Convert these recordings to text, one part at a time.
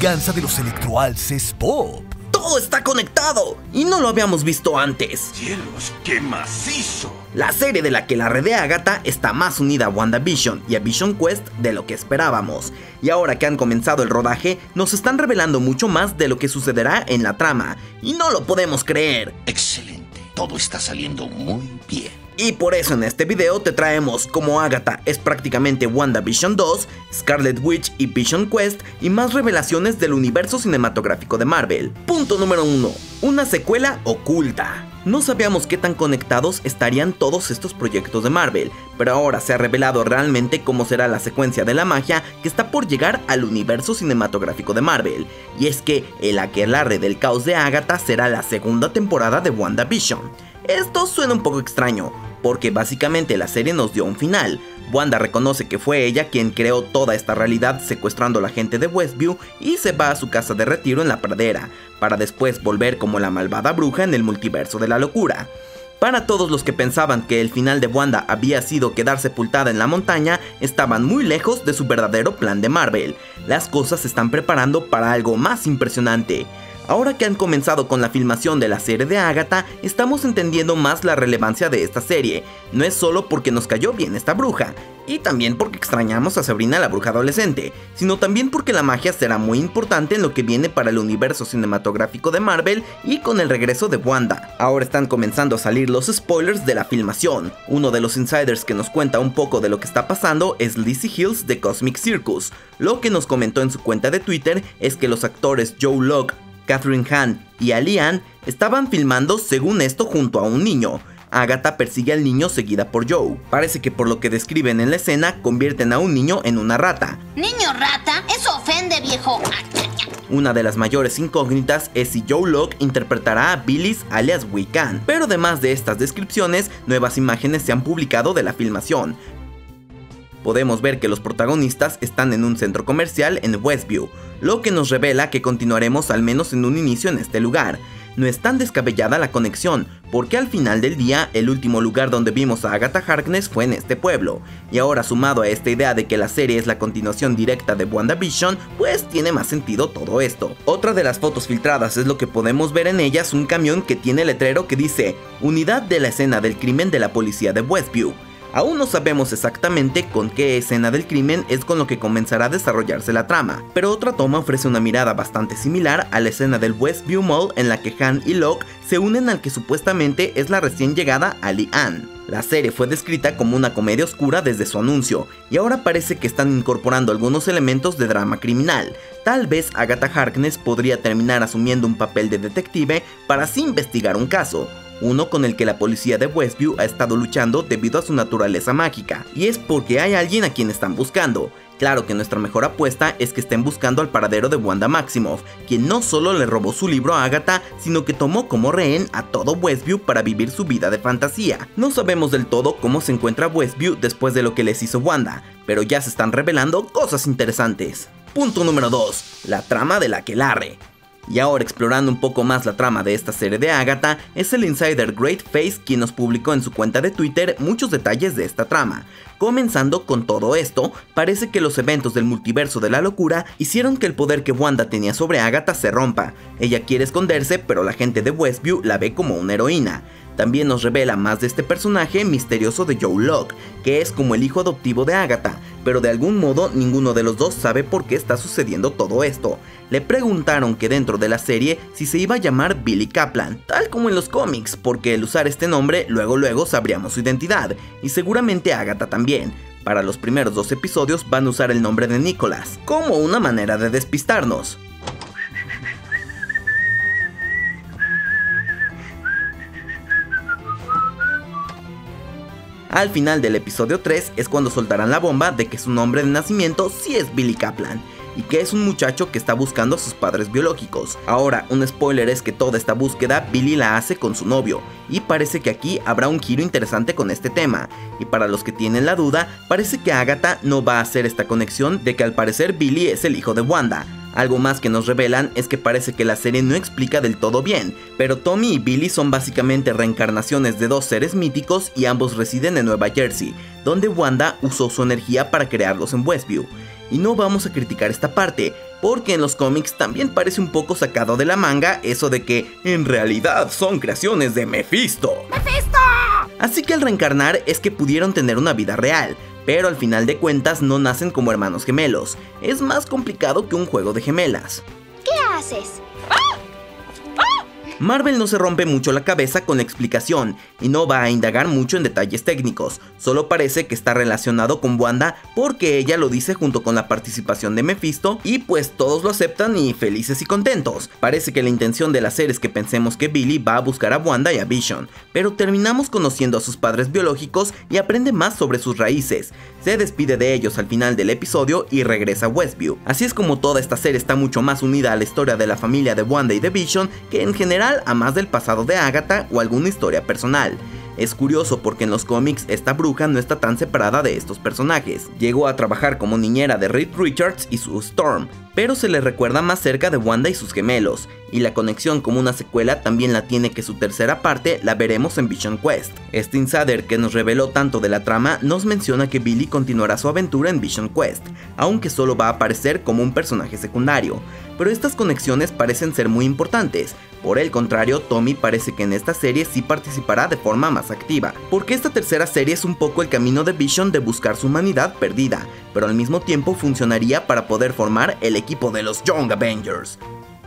venganza de los electroalces pop. ¡Todo está conectado! Y no lo habíamos visto antes. ¡Cielos, qué macizo! La serie de la Aquelarre de Agatha está más unida a WandaVision y a Vision Quest de lo que esperábamos. Y ahora que han comenzado el rodaje, nos están revelando mucho más de lo que sucederá en la trama. Y no lo podemos creer. Excelente, todo está saliendo muy bien. Y por eso en este video te traemos cómo Agatha es prácticamente WandaVision 2, Scarlet Witch y Vision Quest y más revelaciones del universo cinematográfico de Marvel. Punto número 1. Una secuela oculta. No sabíamos qué tan conectados estarían todos estos proyectos de Marvel, pero ahora se ha revelado realmente cómo será la secuencia de la magia que está por llegar al universo cinematográfico de Marvel. Y es que el Aquelarre del Caos de Agatha será la segunda temporada de WandaVision. Esto suena un poco extraño, porque básicamente la serie nos dio un final. Wanda reconoce que fue ella quien creó toda esta realidad secuestrando a la gente de Westview y se va a su casa de retiro en la pradera, para después volver como la malvada bruja en el multiverso de la locura. Para todos los que pensaban que el final de Wanda había sido quedar sepultada en la montaña, estaban muy lejos de su verdadero plan de Marvel. Las cosas se están preparando para algo más impresionante. Ahora que han comenzado con la filmación de la serie de Agatha, estamos entendiendo más la relevancia de esta serie. No es solo porque nos cayó bien esta bruja, y también porque extrañamos a Sabrina la bruja adolescente, sino también porque la magia será muy importante en lo que viene para el universo cinematográfico de Marvel y con el regreso de Wanda. Ahora están comenzando a salir los spoilers de la filmación. Uno de los insiders que nos cuenta un poco de lo que está pasando es Lizzie Hills de Cosmic Circus. Lo que nos comentó en su cuenta de Twitter es que los actores Joe Locke, Catherine Hahn y Ali-Ann estaban filmando según esto junto a un niño. Agatha persigue al niño seguida por Joe. Parece que por lo que describen en la escena, convierten a un niño en una rata. ¿Niño rata? Eso ofende, viejo. Una de las mayores incógnitas es si Joe Locke interpretará a Billys alias Wiccan. Pero además de estas descripciones, nuevas imágenes se han publicado de la filmación. Podemos ver que los protagonistas están en un centro comercial en Westview, lo que nos revela que continuaremos al menos en un inicio en este lugar. No es tan descabellada la conexión, porque al final del día el último lugar donde vimos a Agatha Harkness fue en este pueblo, y ahora sumado a esta idea de que la serie es la continuación directa de WandaVision, pues tiene más sentido todo esto. Otra de las fotos filtradas es lo que podemos ver en ellas, un camión que tiene letrero que dice "Unidad de la escena del crimen de la policía de Westview". Aún no sabemos exactamente con qué escena del crimen es con lo que comenzará a desarrollarse la trama, pero otra toma ofrece una mirada bastante similar a la escena del Westview Mall en la que Han y Locke se unen al que supuestamente es la recién llegada Ali-Ann. La serie fue descrita como una comedia oscura desde su anuncio, y ahora parece que están incorporando algunos elementos de drama criminal. Tal vez Agatha Harkness podría terminar asumiendo un papel de detective para así investigar un caso, uno con el que la policía de Westview ha estado luchando debido a su naturaleza mágica, y es porque hay alguien a quien están buscando. Claro que nuestra mejor apuesta es que estén buscando al paradero de Wanda Maximoff, quien no solo le robó su libro a Agatha, sino que tomó como rehén a todo Westview para vivir su vida de fantasía. No sabemos del todo cómo se encuentra Westview después de lo que les hizo Wanda, pero ya se están revelando cosas interesantes. Punto número 2. La trama del Aquelarre. Y ahora explorando un poco más la trama de esta serie de Agatha, es el insider Great Face quien nos publicó en su cuenta de Twitter muchos detalles de esta trama. Comenzando con todo esto, parece que los eventos del multiverso de la locura hicieron que el poder que Wanda tenía sobre Agatha se rompa. Ella quiere esconderse, pero la gente de Westview la ve como una heroína. También nos revela más de este personaje misterioso de Joe Locke, que es como el hijo adoptivo de Agatha, pero de algún modo ninguno de los dos sabe por qué está sucediendo todo esto. Le preguntaron que dentro de la serie si se iba a llamar Billy Kaplan, tal como en los cómics, porque al usar este nombre luego sabríamos su identidad, y seguramente Agatha también. Para los primeros 2 episodios van a usar el nombre de Nicholas, como una manera de despistarnos. Al final del episodio 3 es cuando soltarán la bomba de que su nombre de nacimiento sí es Billy Kaplan, y que es un muchacho que está buscando a sus padres biológicos. Ahora, un spoiler es que toda esta búsqueda Billy la hace con su novio, y parece que aquí habrá un giro interesante con este tema, y para los que tienen la duda, parece que Agatha no va a hacer esta conexión de que al parecer Billy es el hijo de Wanda. Algo más que nos revelan es que parece que la serie no explica del todo bien, pero Tommy y Billy son básicamente reencarnaciones de 2 seres míticos y ambos residen en Nueva Jersey, donde Wanda usó su energía para crearlos en Westview. y no vamos a criticar esta parte, porque en los cómics también parece un poco sacado de la manga eso de que en realidad son creaciones de Mephisto. ¡Mephisto! Así que al reencarnar es que pudieron tener una vida real, pero al final de cuentas no nacen como hermanos gemelos. Es más complicado que un juego de gemelas. ¿Qué haces? Marvel no se rompe mucho la cabeza con la explicación y no va a indagar mucho en detalles técnicos, solo parece que está relacionado con Wanda porque ella lo dice junto con la participación de Mephisto y pues todos lo aceptan y felices y contentos. Parece que la intención de la serie es que pensemos que Billy va a buscar a Wanda y a Vision, pero terminamos conociendo a sus padres biológicos y aprende más sobre sus raíces. Se despide de ellos al final del episodio y regresa a Westview. Así es como toda esta serie está mucho más unida a la historia de la familia de Wanda y de Vision que en general a más del pasado de Agatha o alguna historia personal. Es curioso porque en los cómics esta bruja no está tan separada de estos personajes. Llegó a trabajar como niñera de Reed Richards y Sue Storm, pero se le recuerda más cerca de Wanda y sus gemelos, y la conexión como una secuela también la tiene que su tercera parte la veremos en Vision Quest. Este insider que nos reveló tanto de la trama nos menciona que Billy continuará su aventura en Vision Quest, aunque solo va a aparecer como un personaje secundario, pero estas conexiones parecen ser muy importantes. Por el contrario, Tommy parece que en esta serie sí participará de forma más activa, porque esta tercera serie es un poco el camino de Vision de buscar su humanidad perdida, pero al mismo tiempo funcionaría para poder formar el equipo de los Young Avengers.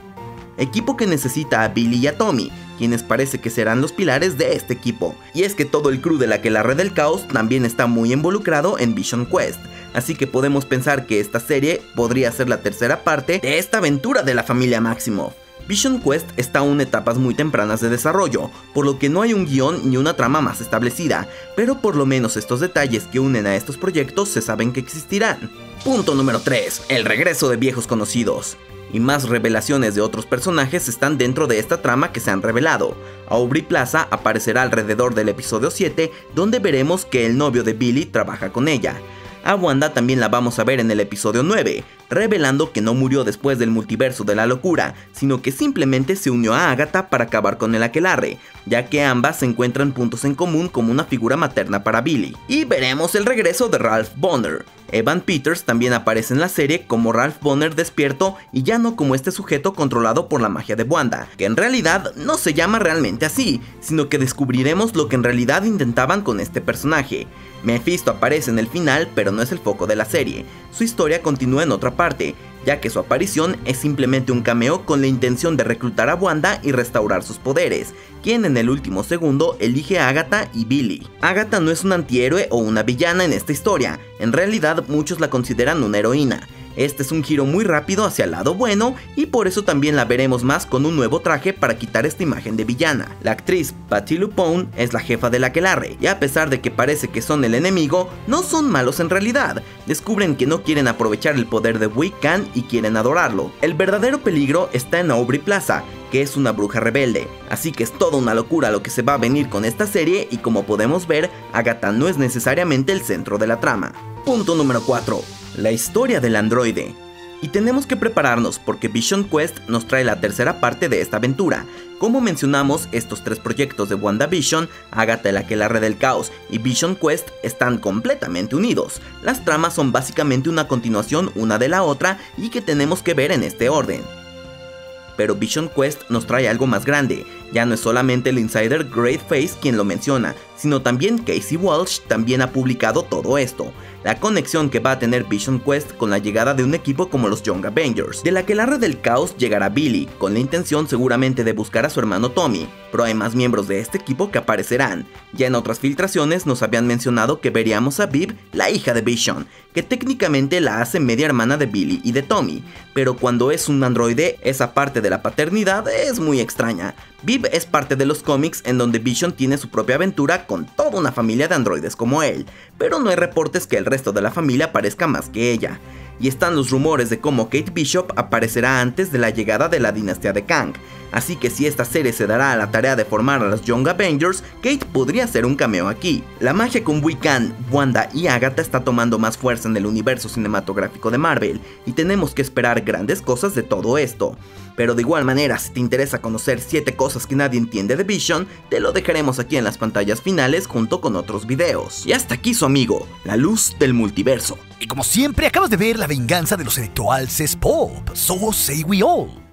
Equipo que necesita a Billy y a Tommy, quienes parece que serán los pilares de este equipo. Y es que todo el crew de la Aquelarre del Caos también está muy involucrado en Vision Quest, así que podemos pensar que esta serie podría ser la tercera parte de esta aventura de la familia Maximoff. Vision Quest está aún en etapas muy tempranas de desarrollo, por lo que no hay un guión ni una trama más establecida, pero por lo menos estos detalles que unen a estos proyectos se saben que existirán. Punto número 3. El regreso de viejos conocidos. Y más revelaciones de otros personajes están dentro de esta trama que se han revelado. Aubrey Plaza aparecerá alrededor del episodio 7, donde veremos que el novio de Billy trabaja con ella. A Wanda también la vamos a ver en el episodio 9, revelando que no murió después del multiverso de la locura, sino que simplemente se unió a Agatha para acabar con el Aquelarre, ya que ambas se encuentran puntos en común como una figura materna para Billy. Y veremos el regreso de Ralph Bonner. Evan Peters también aparece en la serie como Ralph Bonner despierto y ya no como este sujeto controlado por la magia de Wanda, que en realidad no se llama realmente así, sino que descubriremos lo que en realidad intentaban con este personaje. Mephisto aparece en el final, pero no es el foco de la serie. Su historia continúa en otra parte, ya que su aparición es simplemente un cameo con la intención de reclutar a Wanda y restaurar sus poderes, quien en el último segundo elige a Agatha y Billy. Agatha no es un antihéroe o una villana en esta historia, en realidad muchos la consideran una heroína. Este es un giro muy rápido hacia el lado bueno y por eso también la veremos más con un nuevo traje para quitar esta imagen de villana. La actriz Patti LuPone es la jefa del Aquelarre y a pesar de que parece que son el enemigo, no son malos en realidad. Descubren que no quieren aprovechar el poder de Wiccan y quieren adorarlo. El verdadero peligro está en Aubrey Plaza, que es una bruja rebelde, así que es toda una locura lo que se va a venir con esta serie y como podemos ver, Agatha no es necesariamente el centro de la trama. Punto número 4. La historia del androide. Y tenemos que prepararnos porque Vision Quest nos trae la tercera parte de esta aventura. Como mencionamos, estos tres proyectos de WandaVision, Agatha el Aquelarre del Caos y Vision Quest están completamente unidos. Las tramas son básicamente una continuación una de la otra y que tenemos que ver en este orden. Pero Vision Quest nos trae algo más grande, ya no es solamente el insider Great Face quien lo menciona, sino también Casey Walsh también ha publicado todo esto. La conexión que va a tener Vision Quest con la llegada de un equipo como los Young Avengers. De la Aquelarre del Caos llegará Billy, con la intención seguramente de buscar a su hermano Tommy, pero hay más miembros de este equipo que aparecerán. Ya en otras filtraciones nos habían mencionado que veríamos a Viv, la hija de Vision, que técnicamente la hace media hermana de Billy y de Tommy, pero cuando es un androide, esa parte de la paternidad es muy extraña. Viv es parte de los cómics en donde Vision tiene su propia aventura con toda una familia de androides como él, pero no hay reportes que el resto de la familia parezca más que ella. Y están los rumores de cómo Kate Bishop aparecerá antes de la llegada de la dinastía de Kang, así que si esta serie se dará a la tarea de formar a los Young Avengers, Kate podría hacer un cameo aquí. La magia con Wiccan, Wanda y Agatha está tomando más fuerza en el universo cinematográfico de Marvel, y tenemos que esperar grandes cosas de todo esto. pero de igual manera si te interesa conocer 7 cosas que nadie entiende de Vision, te lo dejaremos aquí en las pantallas finales junto con otros videos. Y hasta aquí su amigo, la luz del multiverso. Y como siempre, acabas de ver la venganza de los Electro Alces Pop. So say we all.